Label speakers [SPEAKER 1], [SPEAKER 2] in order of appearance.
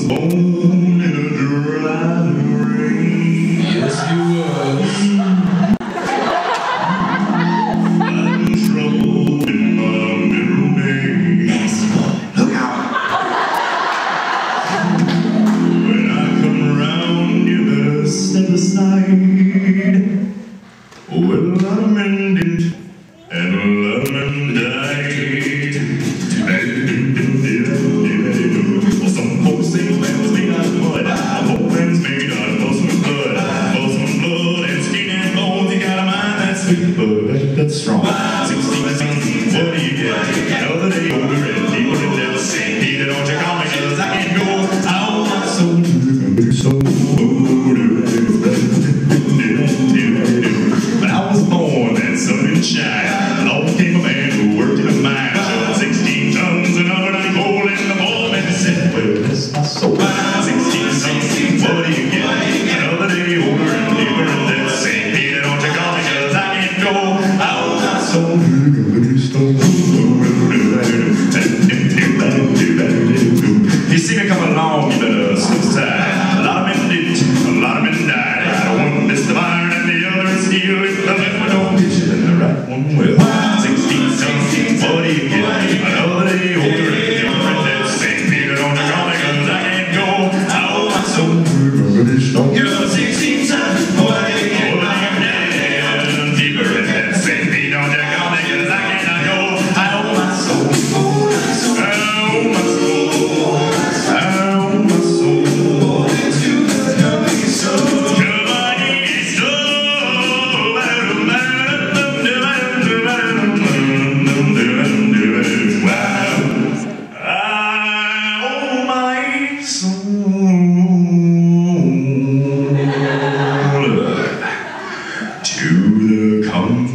[SPEAKER 1] born in a driving rain.
[SPEAKER 2] Yes, you was.
[SPEAKER 1] I'm in trouble in my middle name.
[SPEAKER 3] Yes, boy. Look out.
[SPEAKER 1] When I come around, you better step aside. Well, a lot of men didn't, and a lot of men died. Well, some folks say man's made out of mud. Whole man's made out of muscle and blood. Muscle and blood and skin and bones. You got a mind that's sweet, but that's strong. 16 sons, what do you get? Another day older and deeper in debt. Peter, don't you call me, 'cause I can't go. I owe my soul to the soul. When I was born, that sun didn't shine. Along came a man who worked in a mine, showing 16 tons and another night coal in the foreman said, well, that's my soul. 16 tons, what do you get? Another day older and deeper in debt. St. Peter, don't you call me, 'cause I can't go. I owe my soul to the stone. You see me coming along, you better slip aside. A lot of men didn't, a lot of men died. One missed the iron and the other steel. If the left one don't hit you, then the right one will. 16 tons, what do you get? Another day older and different than St. Peter, don't you call me, 'cause I can't go. I owe my soul to this stone. You're 16 tons, what do you get? Deeper than St. Peter, don't you call me, 'cause I cannot go. I owe my soul. I owe my soul. To the